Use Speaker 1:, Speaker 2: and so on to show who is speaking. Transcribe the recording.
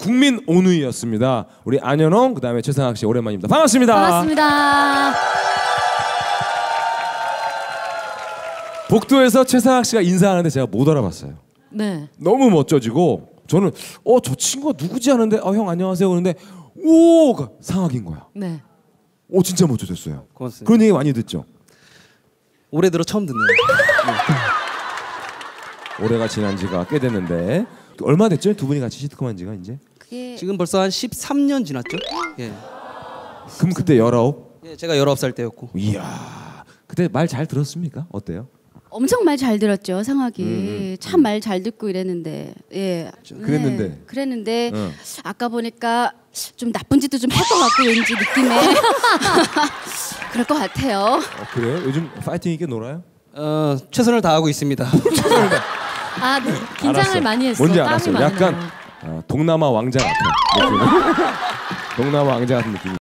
Speaker 1: 국민 온누이였습니다. 우리 안현홍 그다음에 최상학 씨 오랜만입니다. 반갑습니다.
Speaker 2: 반갑습니다.
Speaker 1: 복도에서 최상학 씨가 인사하는데 제가 못 알아봤어요.
Speaker 2: 네.
Speaker 1: 너무 멋져지고 저는 저 친구가 누구지 하는데 형 안녕하세요 그러는데 오가 상학인 거야.
Speaker 2: 네.
Speaker 1: 진짜 멋져졌어요.
Speaker 3: 고맙습니다.
Speaker 1: 그런 얘기 많이 듣죠.
Speaker 3: 올해 들어 처음 듣네요.
Speaker 1: 올해가 지난 지가 꽤 됐는데 얼마 됐죠? 두 분이 같이 시트콤한 지가 이제?
Speaker 2: 그게
Speaker 3: 지금 벌써 한 13년 지났죠? 예.
Speaker 1: 그럼 그때 19?
Speaker 3: 예, 제가 19살 때였고.
Speaker 1: 이야. 그때 말 잘 들었습니까? 어때요?
Speaker 2: 엄청 말 잘 들었죠, 상학이. 참 말 잘 듣고 이랬는데. 예.
Speaker 1: 그랬는데.
Speaker 2: 네, 그랬는데
Speaker 1: 응.
Speaker 2: 아까 보니까 좀 나쁜 짓도 좀 할 것 같고 왠지 느낌에 그럴 것 같아요.
Speaker 1: 그래요? 요즘 파이팅 있게 놀아요?
Speaker 3: 최선을 다하고 있습니다.
Speaker 2: 아, 긴장을
Speaker 1: 알았어.
Speaker 2: 많이 했어.
Speaker 1: 뭔지
Speaker 2: 땀이
Speaker 1: 알았어요.
Speaker 2: 많이
Speaker 1: 약간
Speaker 2: 나요.
Speaker 1: 동남아 왕자 같은 느낌. 동남아 왕자 같은 느낌.